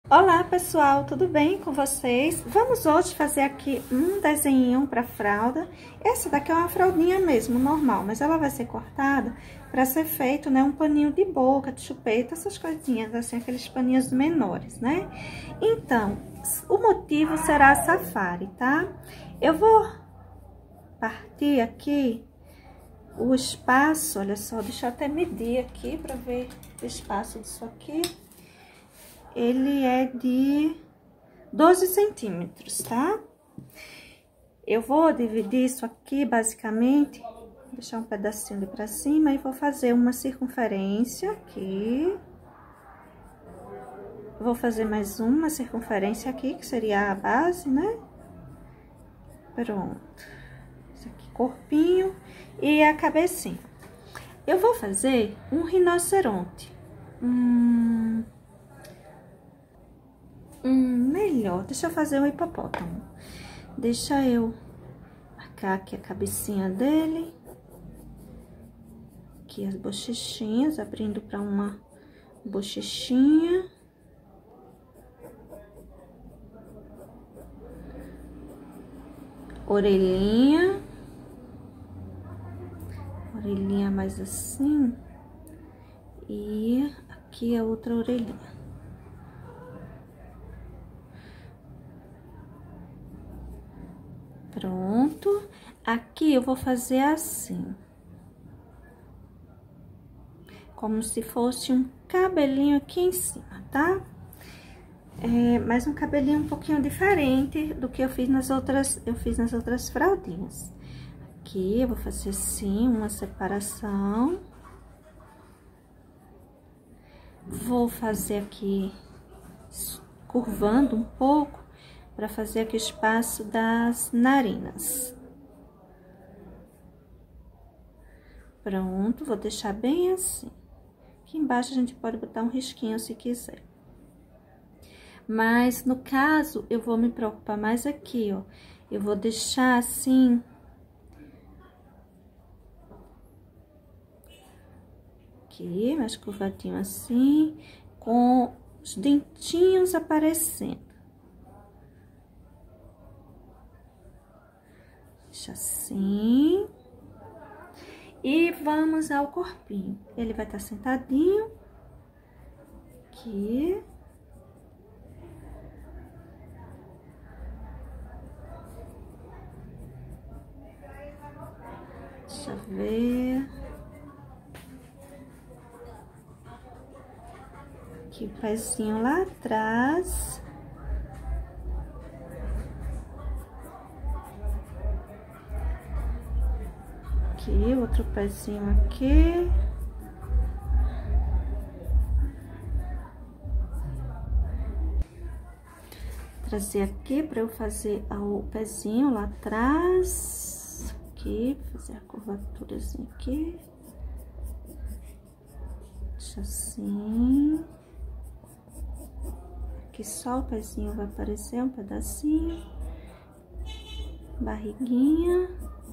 Olá pessoal, tudo bem com vocês? Vamos hoje fazer aqui um desenho para fralda. Essa daqui é uma fraldinha mesmo, normal, mas ela vai ser cortada para ser feito, né, um paninho de boca, de chupeta, essas coisinhas, assim, aqueles paninhos menores, né? Então, o motivo será safari, tá? Eu vou partir aqui o espaço, olha só, deixa eu até medir aqui para ver o espaço disso aqui. Ele é de 12 centímetros, tá? Eu vou dividir isso aqui, basicamente, deixar um pedacinho ali pra cima e vou fazer uma circunferência aqui. Vou fazer mais uma circunferência aqui, que seria a base, né? Pronto. Isso aqui, corpinho e a cabecinha. Eu vou fazer um rinoceronte. Melhor, deixa eu fazer um hipopótamo. Deixa eu marcar aqui a cabecinha dele. Aqui as bochechinhas, abrindo para uma bochechinha. Orelhinha. Orelhinha mais assim. E aqui a outra orelhinha. Pronto. Aqui eu vou fazer assim. Como se fosse um cabelinho aqui em cima, tá? Mas um cabelinho um pouquinho diferente do que eu fiz nas outras fraldinhas. Aqui eu vou fazer assim, uma separação. Vou fazer aqui, curvando um pouco, para fazer aqui o espaço das narinas. Pronto, vou deixar bem assim. Aqui embaixo a gente pode botar um risquinho se quiser. Mas, no caso, eu vou me preocupar mais aqui, ó. Eu vou deixar assim. Aqui, mais curvadinho assim, com os dentinhos aparecendo. Deixa assim. E vamos ao corpinho. Ele vai estar sentadinho. Aqui. Deixa eu ver. Aqui o pezinho lá atrás. Aqui, outro pezinho aqui. Trazer aqui para eu fazer o pezinho lá atrás. Aqui, fazer a curvaturazinha aqui. Deixa assim. Aqui só o pezinho vai aparecer um pedacinho. Barriguinha.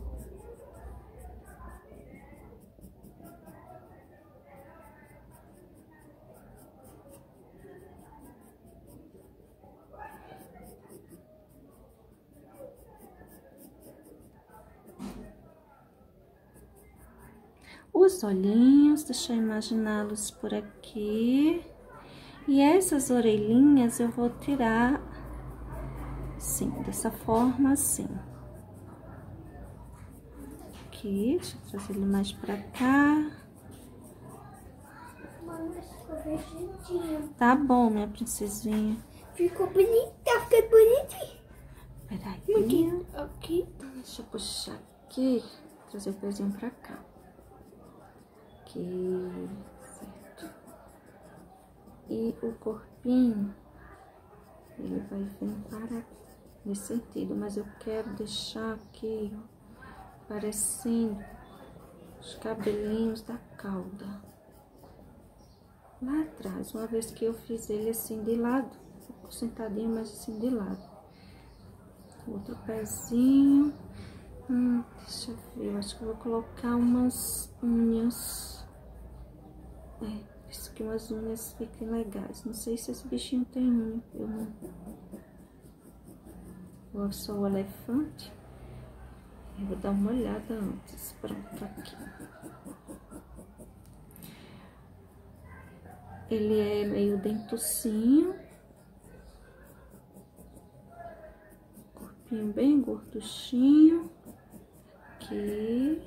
Os olhinhos, deixa eu imaginá-los por aqui. E essas orelhinhas eu vou tirar, assim, dessa forma, assim. Aqui, deixa eu trazer ele mais pra cá. Tá bom, minha princesinha. Ficou bonita, ficou bonitinho. Peraí. Aqui. Deixa eu puxar aqui, trazer o pezinho pra cá. Aqui, certo. E o corpinho, ele vai vir para nesse sentido, mas eu quero deixar aqui, ó, parecendo os cabelinhos da cauda. Lá atrás, uma vez que eu fiz ele assim de lado, sentadinho, mas assim de lado. Outro pezinho. Deixa eu ver, eu acho que eu vou colocar umas unhas. Isso que umas unhas fiquem legais. Não sei se esse bichinho tem unha, eu não. Ou só o elefante. Eu vou dar uma olhada antes. Pronto, aqui. Ele é meio dentucinho. Corpinho bem gorduchinho. Aqui.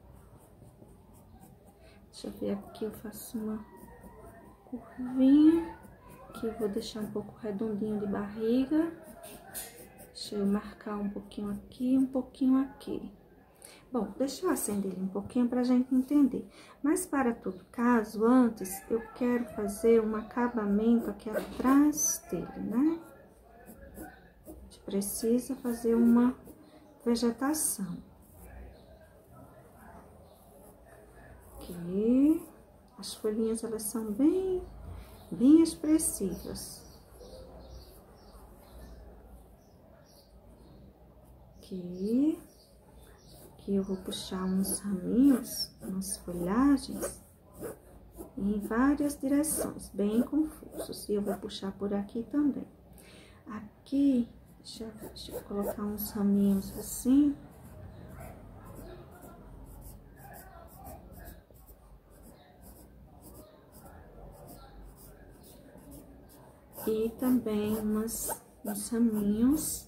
Deixa eu ver aqui, eu faço uma curvinha. Aqui eu vou deixar um pouco redondinho de barriga. Deixa eu marcar um pouquinho aqui e um pouquinho aqui. Bom, deixa eu acender ele um pouquinho pra gente entender. Mas para todo caso, antes eu quero fazer um acabamento aqui atrás dele, né? A gente precisa fazer uma vegetação. Aqui, as folhinhas elas são bem expressivas. Aqui eu vou puxar uns raminhos, umas folhagens em várias direções, bem confusos. E eu vou puxar por aqui também. Aqui, deixa eu colocar uns raminhos assim. E também uns raminhos.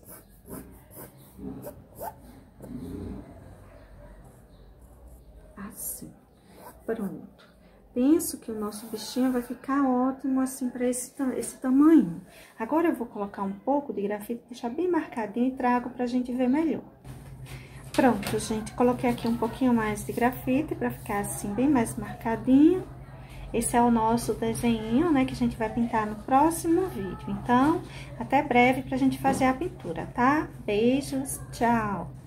Assim, pronto. Penso que o nosso bichinho vai ficar ótimo assim para esse tamanho. Agora eu vou colocar um pouco de grafite, deixar bem marcadinho e trago pra gente ver melhor. Pronto, gente, coloquei aqui um pouquinho mais de grafite para ficar assim bem mais marcadinho. Esse é o nosso desenho, né, que a gente vai pintar no próximo vídeo. Então, até breve pra gente fazer a pintura, tá? Beijos, tchau!